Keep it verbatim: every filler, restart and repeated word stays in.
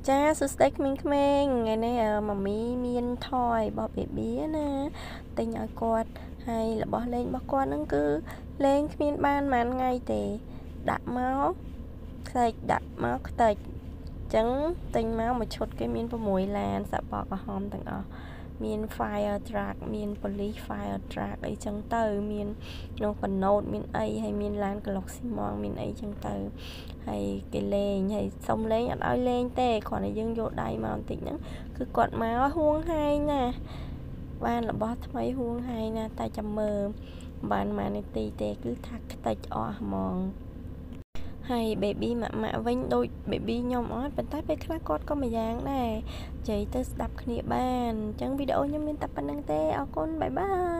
ចាសួស្តីក្មេងៗថ្ងៃនេះម៉ាមីមានថយរបស់ baby ណាទិញឲ្យគាត់ហើយរបស់លេងរបស់គាត់ហ្នឹងគឺលេងគ្មានបានប៉ុន្មានថ្ងៃទេដាក់មកខ្ទេចដាក់មកខ្ទេចអញ្ចឹងទិញមកមួយឈុតគេមាន6ឡានសាក់បកក្រហមទាំងអស់មាន fire truck មាន police fire truck អីចឹងទៅមានក្នុងបណូតមានអីហើយមានឡានក្លុកស៊ីម៉ងមានអីចឹងទៅហើយគេលេងហើយសុំលេងអត់ឲ្យលេងទេគ្រាន់តែយើងយកដៃមកបន្តិចហ្នឹងគឺគាត់មកហួងហែងណាបានរបស់ថ្មីហួងហែងណាតែចាំមើលបានម៉ានាទីទេគឺថាខ្ទេចអស់ហ្មងហើយ baby ម៉ាក់ម៉ាក់វិញដូច baby ខ្ញុំអត់ប៉ុន្តែពេលខ្លះគាត់ក៏ម្យ៉ាងដែរនិយាយទៅស្ដាប់គ្នាបានអញ្ចឹងវីដេអូខ្ញុំមានតែប៉ុណ្្នឹងទេអរគុណបាយបាយ